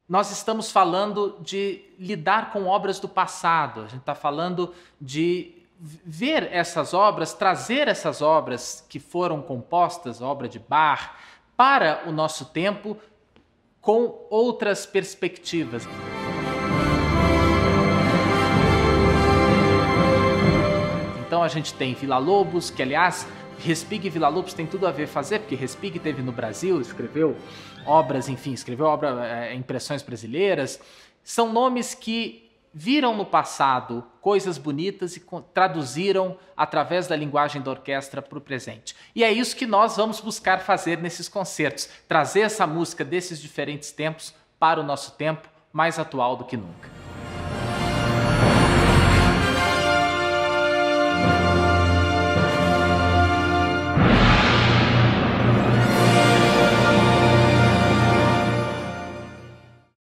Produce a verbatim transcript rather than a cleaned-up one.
nós estamos falando de lidar com obras do passado, a gente está falando de ver essas obras, trazer essas obras que foram compostas, obra de Bach, para o nosso tempo com outras perspectivas. Então a gente tem Villa-Lobos, que aliás, Respighi e Villa-Lobos tem tudo a ver fazer, porque Respighi esteve no Brasil, escreveu obras, enfim, escreveu obra, é, impressões brasileiras. São nomes que viram no passado coisas bonitas e traduziram através da linguagem da orquestra para o presente. E é isso que nós vamos buscar fazer nesses concertos, trazer essa música desses diferentes tempos para o nosso tempo, mais atual do que nunca.